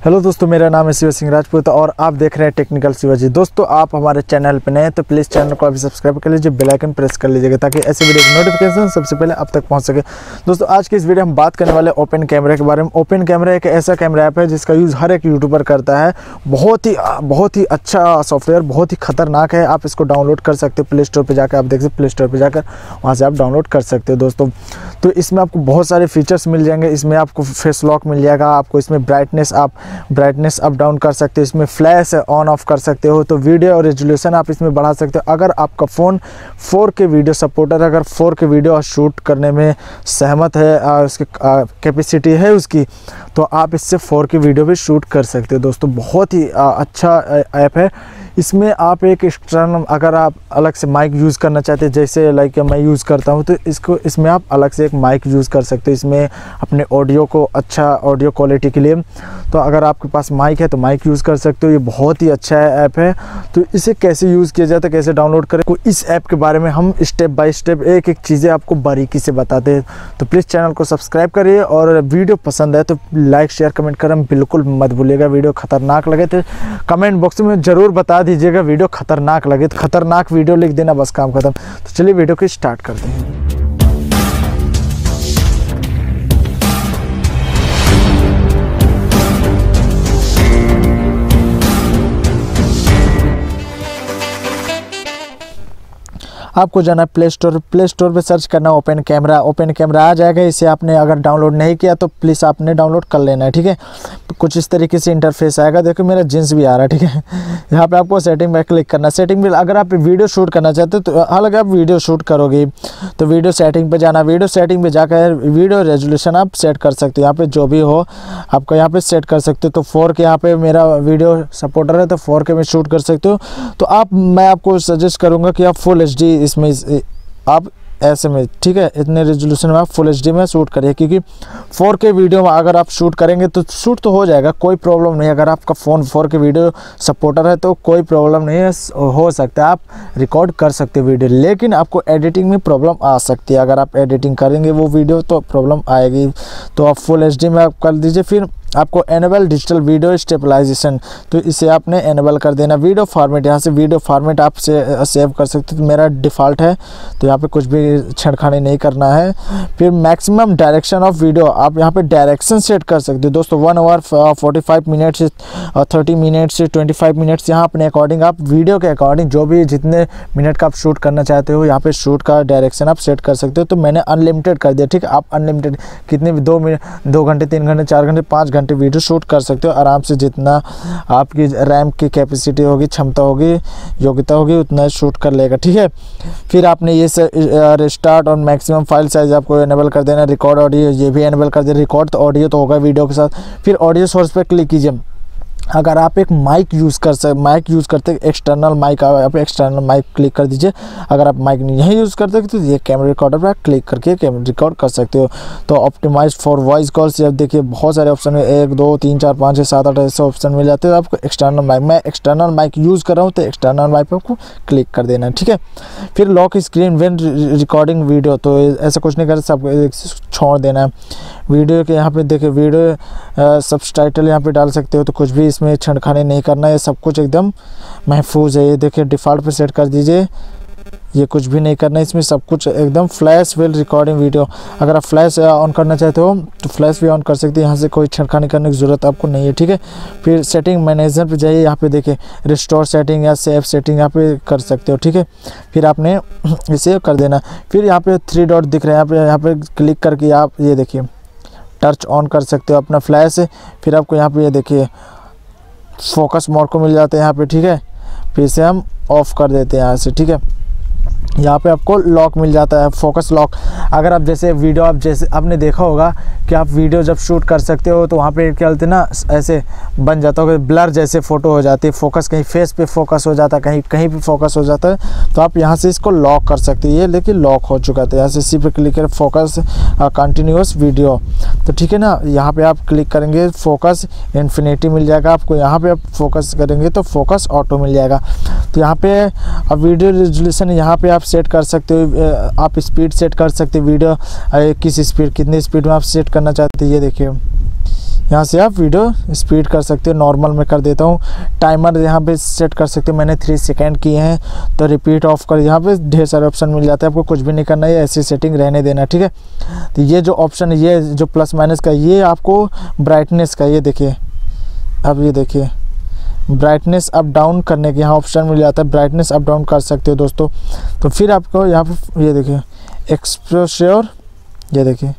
Hello दोस्तों, मेरा नाम है शिवाजी राजपूत और आप देख रहे हैं टेक्निकल शिवाजी। दोस्तों, आप हमारे चैनल पर नए हैं तो प्लीज़ चैनल को अभी सब्सक्राइब कर लीजिए, बेल आइकन प्रेस कर लीजिएगा ताकि ऐसे वीडियो की नोटिफिकेशन सबसे पहले आप तक पहुंच सके। दोस्तों, आज की इस वीडियो में बात करने वाले ओपन कैमरे के बारे में। ओपन कैमरा एक ऐसा कैमरा ऐप है जिसका यूज़ हर एक यूट्यूबर करता है। बहुत ही अच्छा सॉफ्टवेयर, बहुत ही खतरनाक है। आप इसको डाउनलोड कर सकते हो प्ले स्टोर पर जाकर। आप देख सकते प्ले स्टोर पर जाकर वहाँ से आप डाउनलोड कर सकते हो। दोस्तों, तो इसमें आपको बहुत सारे फीचर्स मिल जाएंगे। इसमें आपको फेस लॉक मिल जाएगा, आपको इसमें ब्राइटनेस अप डाउन कर सकते हो, इसमें फ्लैश ऑन ऑफ कर सकते हो। तो वीडियो और रेजोल्यूशन आप इसमें बढ़ा सकते हो। अगर आपका फ़ोन 4K वीडियो सपोर्टर, अगर 4K वीडियो शूट करने में सहमत है, उसकी कैपेसिटी है उसकी, तो आप इससे 4K वीडियो भी शूट कर सकते हो। दोस्तों, बहुत ही अच्छा ऐप है। इसमें आप एक एक्सटर्नल, अगर आप अलग से माइक यूज़ करना चाहते हैं, जैसे लाइक मैं यूज़ करता हूं, तो इसमें आप अलग से एक माइक यूज़ कर सकते हो इसमें अपने ऑडियो को, अच्छा ऑडियो क्वालिटी के लिए। तो अगर आपके पास माइक है तो माइक यूज़ कर सकते हो। ये बहुत ही अच्छा ऐप है। तो इसे कैसे यूज़ किया जाता है, कैसे डाउनलोड करें, इस ऐप के बारे में हम स्टेप बाय स्टेप एक एक चीज़ें आपको बारीकी से बताते हैं। तो प्लीज़ चैनल को सब्सक्राइब करिए और वीडियो पसंद है तो लाइक शेयर कमेंट करना बिल्कुल मत भूलिएगा। वीडियो खतरनाक लगे तो कमेंट बॉक्स में ज़रूर बता दीजिएगा। वीडियो खतरनाक लगे तो खतरनाक वीडियो लिख देना, बस काम खत्म। तो चलिए वीडियो को स्टार्ट करते हैं। आपको जाना है प्ले स्टोर पे सर्च करना ओपन कैमरा आ जाएगा। इसे आपने अगर डाउनलोड नहीं किया तो प्लीज़ आपने डाउनलोड कर लेना है, ठीक है। तो कुछ इस तरीके से इंटरफेस आएगा। देखो मेरा जींस भी आ रहा है, ठीक है। यहाँ पे आपको सेटिंग पे क्लिक करना। सेटिंग में अगर आप वीडियो शूट करना चाहते हो तो हालांकि आप वीडियो शूट करोगे तो वीडियो सेटिंग पे जाना। वीडियो सेटिंग पे जाकर वीडियो रेजोल्यूशन आप सेट कर सकते हो। यहाँ पे जो भी हो आपको यहाँ पे सेट कर सकते हो। तो 4K यहाँ पे मेरा वीडियो सपोर्टर है तो 4K में शूट कर सकते हो। तो मैं आपको सजेस्ट करूँगा कि आप फुल HD इसमें आप ऐसे में, ठीक है, इतने रेजोल्यूशन में आप फुल HD में शूट करिए, क्योंकि 4K वीडियो में अगर आप शूट करेंगे तो शूट तो हो जाएगा, कोई प्रॉब्लम नहीं। अगर आपका फ़ोन 4K वीडियो सपोर्टर है तो कोई प्रॉब्लम नहीं है, हो सकता है आप रिकॉर्ड कर सकते हो वीडियो। लेकिन आपको एडिटिंग में प्रॉब्लम आ सकती है। अगर आप एडिटिंग करेंगे वो वीडियो तो प्रॉब्लम आएगी। तो आप फुल HD में आप कर दीजिए। फिर आपको एनेबल डिजिटल वीडियो स्टेबलाइजेशन, तो इसे आपने एनेबल कर देना। वीडियो फॉर्मेट, यहाँ से वीडियो फॉर्मेट आप सेव कर सकते हो। तो मेरा डिफ़ॉल्ट है तो यहाँ पे कुछ भी छेड़खानी नहीं करना है। फिर मैक्सिमम डायरेक्शन ऑफ वीडियो, आप यहाँ पे डायरेक्शन सेट कर सकते हो। दोस्तों 1 आवर 45 मिनट से 30 मिनट से 25 मिनट से यहाँ अपने अकॉर्डिंग, आप वीडियो के अकॉर्डिंग जो भी जितने मिनट का आप शूट करना चाहते हो यहाँ पे शूट का डायरेक्शन आप सेट कर सकते हो। तो मैंने अनलिमिटेड कर दिया, ठीक है। आप अनलिमिटेड कितने भी 2 घंटे 3 घंटे 4 घंटे 5 घंटे वीडियो शूट कर सकते हो आराम से। जितना आपकी रैम की कैपेसिटी होगी, क्षमता होगी, योग्यता होगी, उतना शूट कर लेगा, ठीक है। फिर आपने ये रिस्टार्ट और मैक्सिमम फाइल साइज आपको एनेबल कर देना। रिकॉर्ड ऑडियो ये भी एनेबल कर देना। रिकॉर्ड तो ऑडियो तो होगा वीडियो के साथ। फिर ऑडियो सोर्स पर क्लिक कीजिए। अगर आप एक माइक यूज़ करते एक्सटर्नल माइक, आप एक्सटर्नल माइक क्लिक कर दीजिए। अगर आप माइक नहीं यूज़ करते तो ये कैमरा रिकॉर्डर पर क्लिक करके कैमरा रिकॉर्ड कर सकते हो। तो ऑप्टिमाइज फॉर वॉइस कॉल्स, अब देखिए बहुत सारे ऑप्शन है, 1 2 3 4 5 6 7 8 ऐसे ऑप्शन मिल जाते हैं। आपको एक्सटर्नल माइक, मैं एक्सटर्नल माइक यूज़ कर रहा हूँ तो एक्सटर्नल माइक पर आपको क्लिक कर देना है, ठीक है। फिर lock screen when recording video, तो ऐसा कुछ नहीं कर, सब छोड़ देना है। वीडियो के यहाँ पे देखिए वीडियो सबटाइटल यहाँ पे डाल सकते हो। तो कुछ भी इसमें छेड़खानी नहीं करना है, सब कुछ एकदम महफूज है। ये देखिए डिफ़ॉल्ट पे सेट कर दीजिए, ये कुछ भी नहीं करना है इसमें, सब कुछ एकदम फ्लैश विल रिकॉर्डिंग वीडियो। अगर आप फ्लैश ऑन करना चाहते हो तो फ्लैश भी ऑन कर सकते हैं। यहाँ से कोई छेड़खानी करने की ज़रूरत आपको नहीं है, ठीक है। फिर सेटिंग मैनेजर पे जाइए, यहाँ पे देखिए रिस्टोर सेटिंग या सेव सेटिंग यहाँ पे कर सकते हो, ठीक है। फिर आपने इसे कर देना। फिर यहाँ पे 3 डॉट दिख रहे हैं, यहाँ पे क्लिक करके आप ये देखिए टच ऑन कर सकते हो अपना फ्लैश। फिर आपको यहाँ पे ये देखिए फोकस मोड को मिल जाते हैं यहाँ पे, ठीक है। फिर इसे हम ऑफ कर देते हैं यहाँ से, ठीक है। यहाँ पे आपको लॉक मिल जाता है, फोकस लॉक। अगर आप जैसे वीडियो, आप जैसे आपने देखा होगा कि आप वीडियो जब शूट कर सकते हो तो वहाँ पे क्या बोलते हैं ना, ऐसे बन जाता होगा, ब्लर जैसे फ़ोटो हो जाती है। फोकस कहीं फेस पे फोकस हो जाता है, कहीं भी फोकस हो जाता है। तो आप यहाँ से इसको लॉक कर सकते हैं। ये लेकिन लॉक हो चुका था, यहाँ से इसी पे क्लिक करें, फोकस कंटिन्यूअस वीडियो, तो ठीक है ना। यहाँ पे आप क्लिक करेंगे, फोकस इन्फिनिटी मिल जाएगा आपको। यहाँ पे आप फोकस करेंगे तो फोकस ऑटो मिल जाएगा। तो तो यहाँ पे अब वीडियो रेजोल्यूशन यहाँ पे आप सेट कर सकते हो, आप स्पीड सेट कर सकते हो, वीडियो किस स्पीड कितनी स्पीड में आप सेट करना चाहते हैं। ये देखिए यहाँ से आप वीडियो स्पीड कर सकते हो, नॉर्मल में कर देता हूँ। टाइमर यहाँ पे सेट कर सकते हो, मैंने 3 सेकंड किए हैं, तो रिपीट ऑफ कर, यहाँ पे ढेर सारे ऑप्शन मिल जाते हैं, आपको कुछ भी नहीं करना है, ऐसी सेटिंग रहने देना, ठीक है। तो ये जो ऑप्शन है, ये जो प्लस माइनस का, ये आपको ब्राइटनेस का, ये देखिए अब ये देखिए ब्राइटनेस अप डाउन करने के यहाँ ऑप्शन मिल जाता है, ब्राइटनेस अप डाउन कर सकते हो दोस्तों। तो फिर आपको यहाँ पे ये देखिए एक्सप्रेश्योर, ये देखिए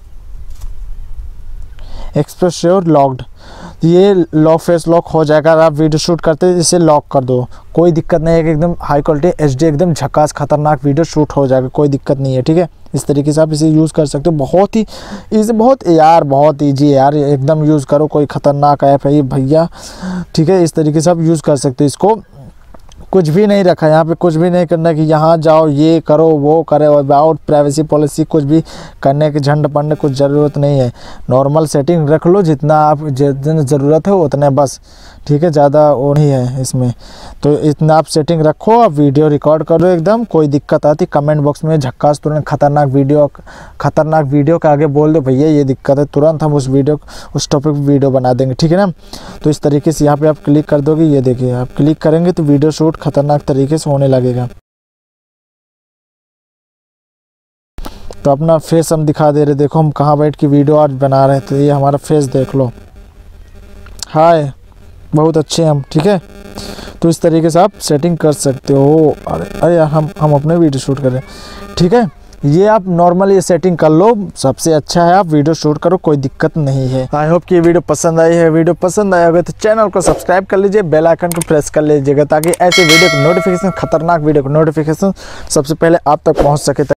एक्सप्रेश्योर लॉक्ड, ये लॉक फेस लॉक हो जाएगा। अगर आप वीडियो शूट करते हैं इसे लॉक कर दो, कोई दिक्कत नहीं है कि एकदम हाई क्वालिटी HD एकदम झकास खतरनाक वीडियो शूट हो जाएगा, कोई दिक्कत नहीं है, ठीक है। इस तरीके से आप इसे यूज़ कर सकते हो, बहुत ही इसे बहुत यार बहुत ईजी है यार, एकदम यूज़ करो, कोई ख़तरनाक ऐप है ये भैया, ठीक है। इस तरीके से आप यूज़ कर सकते हो इसको, कुछ भी नहीं रखा यहाँ पे, कुछ भी नहीं करना कि यहाँ जाओ ये करो वो करे, अबाउट प्राइवेसी पॉलिसी कुछ भी करने के झंड पड़ने कुछ ज़रूरत नहीं है। नॉर्मल सेटिंग रख लो, जितना आप जितनी ज़रूरत है उतना बस, ठीक है, ज़्यादा वो नहीं है इसमें। तो इतना आप सेटिंग रखो, आप वीडियो रिकॉर्ड करो एकदम, कोई दिक्कत आती कमेंट बॉक्स में झक्कास तुरंत खतरनाक वीडियो के आगे बोल दो भैया ये दिक्कत है, तुरंत हम उस टॉपिक पर वीडियो बना देंगे, ठीक है ना। तो इस तरीके से यहाँ पे आप क्लिक कर दोगे, ये देखिए आप क्लिक करेंगे तो वीडियो शूट खतरनाक तरीके से होने लगेगा। तो अपना फेस हम दिखा दे रहे, देखो हम कहाँ बैठ के वीडियो आज बना रहे हैं, तो ये हमारा फेस देख लो, हाय बहुत अच्छे हम, ठीक है। तो इस तरीके से आप सेटिंग कर सकते हो। अरे यार हम अपने वीडियो शूट करें, ठीक है। ये आप नॉर्मल ये सेटिंग कर लो, सबसे अच्छा है, आप वीडियो शूट करो, कोई दिक्कत नहीं है। आई होप कि ये वीडियो पसंद आई है, वीडियो पसंद आया होगा तो चैनल को सब्सक्राइब कर लीजिए, बेल आइकन को प्रेस कर लीजिएगा, ताकि ऐसे वीडियो को नोटिफिकेशन, खतरनाक वीडियो को नोटिफिकेशन सबसे पहले आप तक पहुंच सके।